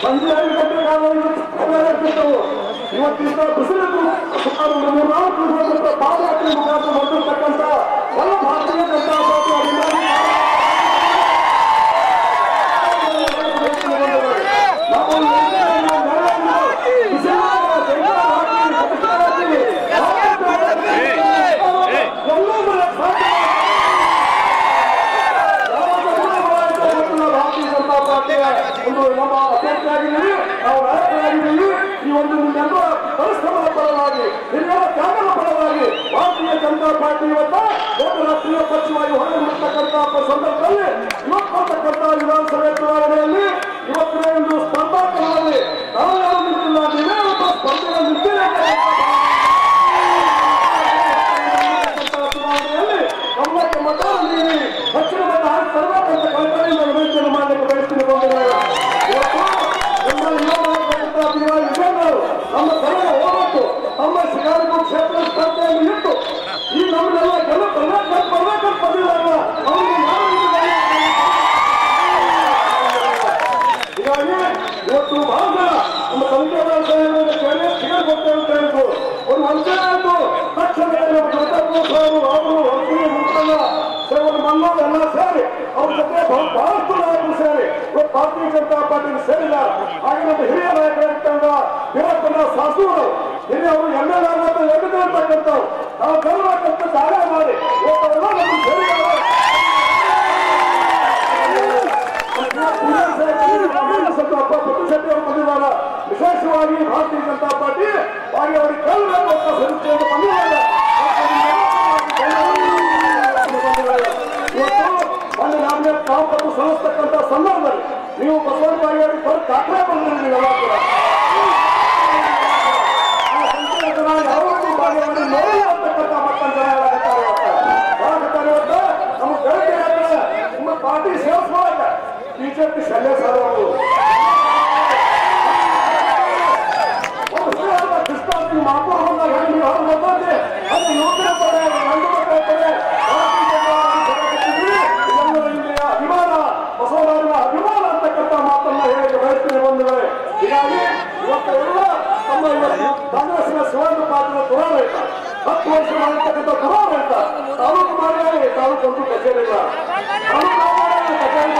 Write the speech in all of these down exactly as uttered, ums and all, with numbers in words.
ಸಂಜೆ ಐದು ಗಂಟೆ ಕಾಲವು ಇವತ್ತಿಂದ ಬಿಸಿಲಿದ್ದು ಸುಮಾರು ಮೂರು ನಾಲ್ಕು ಕಿಲೋಮೀಟರ್ ಪಾದಯಾತ್ರೆ ಮುಖಾಂತರ ಹೊರಟಿರ್ತಕ್ಕಂಥ ಎಲ್ಲ ಭಾರತೀಯ ಜನತಾ ಪಾರ್ಟಿ ಅಭಿಮಾನಿ ನಮ್ಮ ಅಭ್ಯರ್ಥಿಯಾಗಿದ್ದೀವಿ, ನಾವು ನಾಯಕರಾಗಿದ್ದೀವಿ. ಈ ಒಂದು ನಿಮ್ಮೆಲ್ಲ ಪರಿಶ್ರಮದ ಫಲವಾಗಿ, ನಿಮ್ಮೆಲ್ಲ ತ್ಯಾಗದ ಫಲವಾಗಿ ಭಾರತೀಯ ಜನತಾ ಪಾರ್ಟಿ ಇವತ್ತ ಒಂದು ರಾಷ್ಟ್ರೀಯ ಪಕ್ಷವಾಗಿ ಹೊರಗಿರ್ತಕ್ಕಂಥ ಸಂದರ್ಭದಲ್ಲಿ ಇವತ್ತರ್ತಕ್ಕಂಥ ವಿಧಾನಸಭೆ ಚುನಾವಣೆಯಲ್ಲಿ ಇವತ್ತಿನ ಒಂದು ಸ್ಪರ್ಧಾತ್ಮಕದಲ್ಲಿ ನಾವು ಯಾರು ನಿಂತಿಲ್ಲ, ನೀವೇ ಒಬ್ಬ ಸ್ಪರ್ಧೆಯಲ್ಲಿ ನಿಂತಿಲ್ಲ. ಚುನಾವಣೆಯಲ್ಲಿ ನಮ್ಮಕ್ಕೆ ಮತ ನೀಡಿ ಹೆಚ್ಚಿನ ಮತ ಹಾಕಿ ತರಬೇಕಂತ ಕಲ್ಪನೆಯಿಂದ ವಿನಂತಿಯನ್ನು ಮಾಡಲಿಕ್ಕೆ ಬಯಸ್ತೀನಿ. ನಮ್ಮ ಕನ್ನಡ ಹೋರಾಟ ನಮ್ಮ ಶಿಕಾರಿಪುರ ಕ್ಷೇತ್ರ ಸ್ಪರ್ಧೆಯಲ್ಲಿ ಇಟ್ಟು ಈ ನಮ್ಮನ್ನೆಲ್ಲ ಗೆಲ್ಲ ಬರ್ಬೇಕಂತ ಬರ್ಬೇಕಂತ ಬಂದಿಲ್ಲ. ಹೀಗಾಗಿ ಇವತ್ತು ಭಾಗ ನಮ್ಮ ಸಂಖ್ಯಾಬಲ ಸಿಗರ್ ಕೊಡ್ತೇವೆ ಅಂತ ಹೇಳಿದ್ರು. ಒಂದು ವಂಚನೆ ಆಯಿತು. ತಕ್ಷಣದಲ್ಲಿ ಅವರು ಹೊರಗೆ ಮುಖಂಡ ಸೇವನೆ ಮನ್ನೋದು ಎಲ್ಲ ಸೇರಿ ಅವ್ರ ಜೊತೆ ಬಹಳಷ್ಟು ನಾಯಕರು ಸೇರಿ ಇವತ್ತು ಭಾರತೀಯ ಜನತಾ ಪಾರ್ಟಿಗೆ ಸೇರಿದ್ದಾರೆ. ಹಾಗೆ ನಮ್ಮ ಹಿರಿಯ ನಾಯಕರಾಗಿರ್ತಂಗ ವೀರಪ್ಪನ ಸಾಸೂರು ಹಿರಿಯವರು ಎಂ ಎಲ್ ಆಗುವಂತ ಎಲ್ಲಿದೆ ಅಂತಕ್ಕಂಥವ್ರು ನಾವು ಗೆಲ್ಲಬೇಕಂತ ದಾಳಿ ಮಾಡಿ ಇವತ್ತೆಲ್ಲ ನಮಗೆ ಸೇರಿದ್ದಾರೆ. ಶೆಟ್ಟಿ ಅವರು ಬಂದಿದ್ದಾರೆ. ವಿಶೇಷವಾಗಿ ಭಾರತೀಯ ಜನತಾ ಪಾರ್ಟಿ ಹಾಗೆ ಅವರಿಗೆ ಗೆಲ್ಲಬೇಕು ಅಂತ ಸಂಸ್ಥೆಯನ್ನು ಬಂದಿದ್ದಾರೆ. ಒಂದು ನಾಮೆ ತಾವು ಸಲ್ಲಿಸ್ತಕ್ಕಂಥ ಸಂದರ್ಭದಲ್ಲಿ ನೀವು ಬಸವಣ್ಣ ಬಾಯಿಯವರಿಗೆ ಬರೋ ದಾಖಲೆ ಬಂದಿರಿ. ನೀವೆಲ್ಲ ಕೂಡ ಆ ಸಂಸ್ಥೆಯ ಜನ ಯಾವತ್ತೂ ಬಾಯಿಯವರಿಗೆ ನೋಡಿಲ್ಲ ಅಂತಕ್ಕಂಥ ಮಕ್ಕಳು ಜನ ಹೇಳಕತ್ತಾರೆ. ಹೇಳಕತ್ತಾರೆ ಇವತ್ತು ನಮಗೆ ಬೆಳಗ್ಗೆ ಹೇಳಿದ್ರೆ ನಿಮ್ಮ ಪಾರ್ಟಿ ಸೇರಿಸ್ಕೊಳ್ಳಕ್ಕೆ ಬಿಜೆಪಿ ಶಲ್ಯ ಸರ್ ಅವರು ಕೃಷ್ಣ ಮಾಪುರ ಬಂದಾಗ ಹೇಳಿ ಅವ್ರು ಬಂದಂತೆ ಅದು ಯೋಜನೆ ಪಡೆ ಗಂಡು ಮಕ್ಕಳ ಪಡೆ ಅಭಿಮಾನ ಬಸವರಾಜನ ಅಭಿಮಾನ ಅಂತಕ್ಕಂಥ ಮಾತನ್ನ ಹೇಳಕ್ಕೆ ಬಯಸ್ತೀನಿ ಬಂಧುಗಳೇ. ಹೀಗಾಗಿ ಇವತ್ತೆಲ್ಲ ತಮ್ಮ ಇವತ್ತು ಕಾಂಗ್ರೆಸ್ನ ಶಿವಾನಂದ ಪಾಟೀಲ ದುರಾಡಳಿತ ಹತ್ತು ವರ್ಷ ಮಾಡಿರ್ತಕ್ಕಂಥ ದುರಾಡಳಿತ ತಾಲೂಕು ಮಾಡಿ ತಾಲೂಕು ಅಂತೂ ಕಚೇರಿ ಇಲ್ಲ. ತಾಲೂಕು ಕಚೇರಿ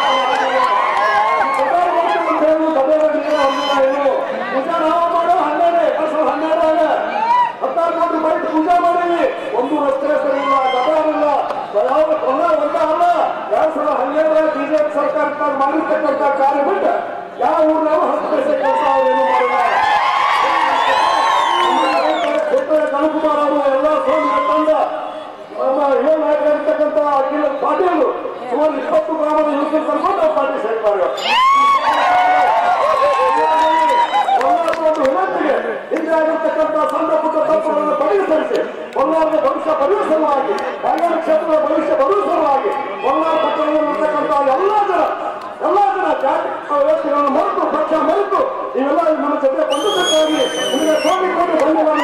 ಏನು ಪೂಜಾ ನಾವು ಮಾಡೋ ಹನ್ನೆರಡು ವರ್ಷ ಹನ್ನೆರಡು ಹತ್ತಾರು ಕೋಟಿ ರೂಪಾಯಿ ಪೂಜಾ ಮಾಡೀವಿ. ಒಂದು ರಸ್ತೆ ಸರಿ ಇಲ್ಲ, ಗದಾರಿಲ್ಲ, ಯಾವ ಒಂದ ಒಂದ ಅಲ್ಲ. ಎರಡ್ ಸಾವಿರದ ಹನ್ನೆರಡರ ಬಿಜೆಪಿ ಸರ್ಕಾರ ಮಾಡಿರ್ತಕ್ಕಂಥ ಕಾರ್ಯ ಬಿಟ್ಟು ಯಾವ ಊರಿನಾಗ ಹತ್ತು ಪೈಸೆ ಕೆಲಸ ಅವರೇನು ಮಾಡಿಲ್ಲ. ಕನಕುಮಾರ್ ಅವರು ಎಲ್ಲ ಸೋಮ ತಂದ ನಮ್ಮ ಯುವ ನಾಯಕರಾಗಿರ್ತಕ್ಕಂಥ ಅಖಿಲ ಪಾಟೀಲ್ ಸುಮಾರು ಇಪ್ಪತ್ತು ಗ್ರಾಮದ ಯುವಕರು ಕರ್ಕೊಂಡು ಪಾರ್ಟಿ ಸೇರ್ತಾರೆ. ಒಂದು ವಿನಂತಿಗೆ ಹಿಂದೆ ಆಗಿರ್ತಕ್ಕಂಥ ಸಣ್ಣ ಪುಟ್ಟ ತಪ್ಪುಗಳನ್ನು ಬಗೆಹರಿಸಿ ಬಳ್ಳಾರಿಯ ಭವಿಷ್ಯ ಬರುವ ಸಲುವಾಗಿ, ಬೆಂಗಳೂರು ಕ್ಷೇತ್ರದ ಭವಿಷ್ಯ ಬರುವ ಸಲುವಾಗಿ ಬಳ್ಳಾರಿ ಪಟ್ಟಣದಲ್ಲಿರ್ತಕ್ಕಂಥ ಎಲ್ಲ ಜನ ಎಲ್ಲ ಜನ ಜಾತಿ ವ್ಯವಸ್ಥೆಗಳನ್ನು ಮರೆತು ಪಕ್ಷ ಮರೆತು ನೀವೆಲ್ಲ ನಮ್ಮ ಜೊತೆ ಬಂಧುತ್ವಕ್ಕಾಗಿ ನಿಮಗೆ ಕೋಟಿ ಕೋಟಿ ಬಂಧುಗಳನ್ನು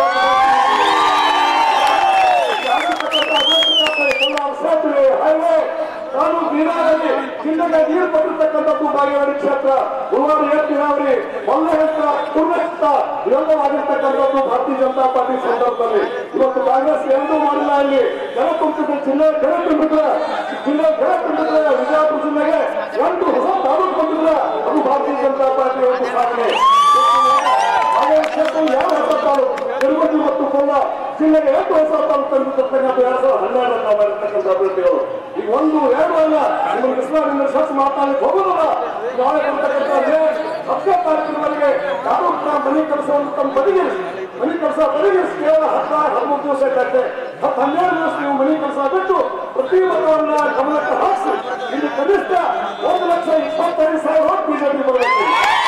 ಸೇತುವೆ ಹೈವೇ ತಾಲೂಕು ನೀರಾವರಿ ಜಿಲ್ಲೆಗೆ ನೀರು ಬಂದಿರ್ತಕ್ಕಂಥದ್ದು ಬಾಗೇವಾಡಿ ಕ್ಷೇತ್ರ, ಉಳ್ಳಾಡಿ ಏರ್ತಿರಾವರಿ, ಹೊಲ್ಲೆಹೆತ್ತ, ಕುರ್ನೆತ್ತ ಇವೆಲ್ಲವಾಗಿರ್ತಕ್ಕಂಥದ್ದು ಭಾರತೀಯ ಜನತಾ ಪಾರ್ಟಿ ಸಂದರ್ಭದಲ್ಲಿ ಇವತ್ತು ಕಾಂಗ್ರೆಸ್ ಎರಡೂ ಮಾಡಿಲ್ಲ. ಇಲ್ಲಿ ಜನ ತುಂಬಿದ್ರೆ ಜಿಲ್ಲೆ ಜನ ತುಂಬಿದ್ರೆ ಜಿಲ್ಲೆ ಜನ ತುಂಬಿದ್ರೆ ವಿಜಯಪುರ ಜಿಲ್ಲೆಗೆ ಎಂಟು ಹೊಸ ತಾಲೂಕು ಬಂದಿದ್ರೆ ಅದು ಭಾರತೀಯ ಜನತಾ ಪಾರ್ಟಿ ಒಂದು ಸಾಧನೆ. ಹಾಗೆ ಕ್ಷೇತ್ರ ಎರಡು ಹೊಸ ತಾಲೂಕು ತಿರುಪತಿ ಮತ್ತು ಕೊಲ್ಲ ಜಿಲ್ಲೆಗೆ ಎಂಟು ಹೊಸ ತಾಲೂಕು ತಂದಿರ್ತಕ್ಕಂಥ ಎರಡ್ ಸಾವಿರದ ಹನ್ನೆರಡರಲ್ಲಿ ನಾವು ಮಾಡಿರ್ತಕ್ಕಂಥ ಅಭ್ಯರ್ಥಿಗಳು ಈಗ ಒಂದು ಎರಡು ಅಲ್ಲ. ನಿಮಗೆ ಇಸ್ಲಾಮಿನ ಸ್ವಚ್ಛ ಮಾತಾಡಲಿಕ್ಕೆ ಹೋಗೋದಿಲ್ಲ. ನಾಳೆ ಬರ್ತಕ್ಕಂಥ ಹತ್ತನೇ ತಾರೀಕಿನವರೆಗೆ ತಾಲೂಕಿನ ಮನೆ ಕೆಲಸವನ್ನು ತಮ್ಮ ಬದಿಗಿರಿಸಿ ಮನೆ ಕೆಲಸ ಬದಿಗಿರಿಸಿ ಕೇವಲ ಹತ್ತ ಹದಿಮೂರು ದಿವಸ ಕಟ್ಟೆ ಹತ್ತು ಹನ್ನೆರಡು ದಿವಸ ನೀವು ಮನೆ ಕೆಲಸ ಬಿಟ್ಟು ಪ್ರತಿ ಮತವನ್ನ ಗಮನಕ್ಕೆ ಹಾಕಿಸಿ ಇಲ್ಲಿ ಕನಿಷ್ಠ ಒಂದು ಲಕ್ಷ ಇಪ್ಪತ್ತೈದು ಸಾವಿರ ಓಟ್ ಬಿಜೆಪಿ ಬರಬೇಕು.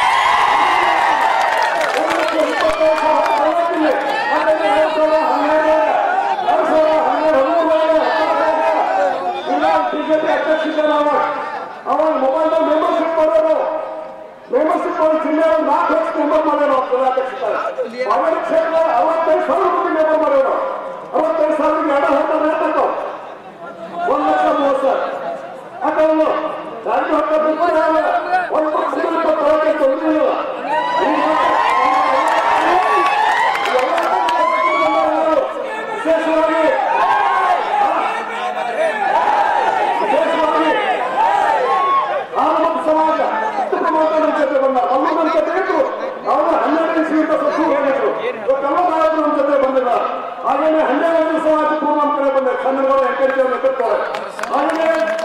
ಒಂದು ಲಕ್ಷ ಇಪ್ಪತ್ತೈದು ಸಾವಿರ ಎರಡ್ ಸಾವಿರದ ಹನ್ನೆರಡು ಎರಡ್ ಸಾವಿರದ ಹನ್ನೆರಡು ಬಿಜೆಪಿ ಅಧ್ಯಕ್ಷ ಅವಾಗ ಮೊಬೈಲ್ ಮೆಂಬರ್ಶಿಪ್ ಮಾಡೋರು ಮೆಂಬರ್ಶಿಪ್ ಮಾಡಿ ಜಿಲ್ಲೆಯ ನಾಲ್ಕು ಲಕ್ಷ ಮೆಂಬರ್ ಮಾಡ್ಯಾರ ಅಧ್ಯಕ್ಷ ಅವರ ಕ್ಷೇತ್ರ ಅರವತ್ತೈದು ಸಾವಿರ ರೂಪಾಯಿ ಮೆಂಬರ್ ಮಾಡ್ಯಾರ. ಅರವತ್ತೈದು ಸಾವಿರ ಎರಡು ಹತ್ತಾರು ಹೇಳ್ತಾವ ಒಂದ್ ಲಕ್ಷ ಮೂವತ್ತು ಸಾವಿರ ಹಾಕಲ್ಲ ರಾಜ್ಯ ಹತ್ತೊಂಬತ್ತು ಒಂದು ಕಣ್ಣುಗಳು ಎಕ್ಕರಿಕೆಯನ್ನು ಎತ್ತುತ್ತಾರೆ. ಹಾಗೆಯೇ